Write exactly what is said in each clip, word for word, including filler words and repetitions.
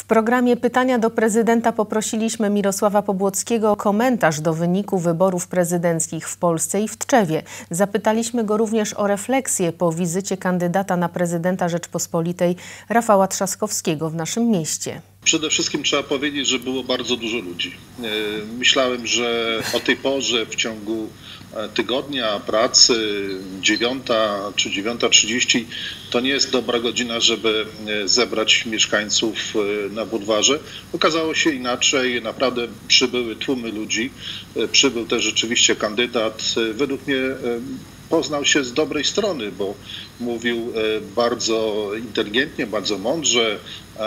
programie Pytania do prezydenta poprosiliśmy Mirosława Pobłockiego o komentarz do wyniku wyborów prezydenckich w Polsce i w Tczewie. Zapytaliśmy go również o refleksję po wizycie kandydata na prezydenta Rzeczpospolitej Rafała Trzaskowskiego w naszym mieście. Przede wszystkim trzeba powiedzieć, że było bardzo dużo ludzi. Myślałem, że o tej porze w ciągu tygodnia pracy dziewiąta czy dziewiąta trzydzieści to nie jest dobra godzina, żeby zebrać mieszkańców na bulwarze. Okazało się inaczej, naprawdę przybyły tłumy ludzi, przybył też rzeczywiście kandydat. Według mnie poznał się z dobrej strony, bo mówił bardzo inteligentnie, bardzo mądrze,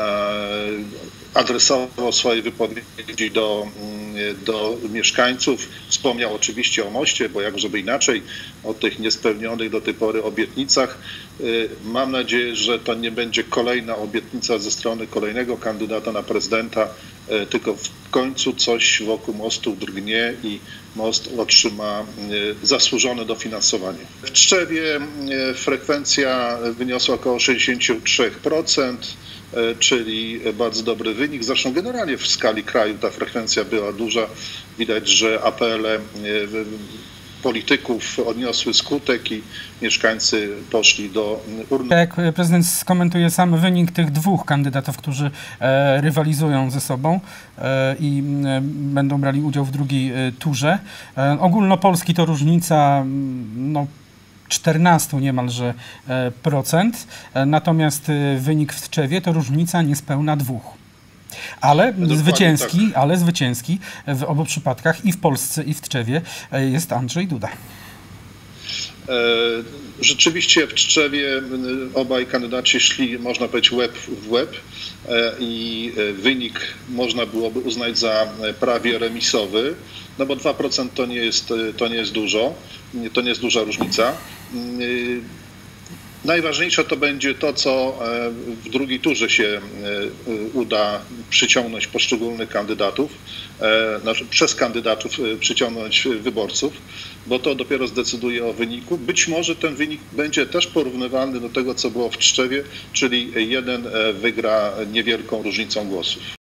adresował swoje wypowiedzi do, do mieszkańców. Wspomniał oczywiście o moście, bo jak żeby inaczej, o tych niespełnionych do tej pory obietnicach. Mam nadzieję, że to nie będzie kolejna obietnica ze strony kolejnego kandydata na prezydenta, tylko w końcu coś wokół mostu drgnie i most otrzyma zasłużone dofinansowanie. W Tczewie frekwencja wyniosła około sześćdziesiąt trzy procent, czyli bardzo dobry wynik. Zresztą generalnie w skali kraju ta frekwencja była duża. Widać, że apele polityków odniosły skutek i mieszkańcy poszli do urny. Jak prezydent skomentuje sam wynik tych dwóch kandydatów, którzy e, rywalizują ze sobą e, i e, będą brali udział w drugiej e, turze. E, ogólnopolski to różnica no, czternaście niemalże e, procent, e, natomiast e, wynik w Tczewie to różnica niespełna dwóch. Ale zwycięski, tak. ale zwycięski w obu przypadkach i w Polsce, i w Tczewie jest Andrzej Duda. Rzeczywiście w Tczewie obaj kandydaci szli, można powiedzieć, łeb w łeb i wynik można byłoby uznać za prawie remisowy, no bo dwa procent to nie jest, to nie jest dużo, to nie jest duża różnica. Najważniejsze to będzie to, co w drugiej turze się uda przyciągnąć poszczególnych kandydatów, znaczy przez kandydatów przyciągnąć wyborców, bo to dopiero zdecyduje o wyniku. Być może ten wynik będzie też porównywalny do tego, co było w Tczewie, czyli jeden wygra niewielką różnicą głosów.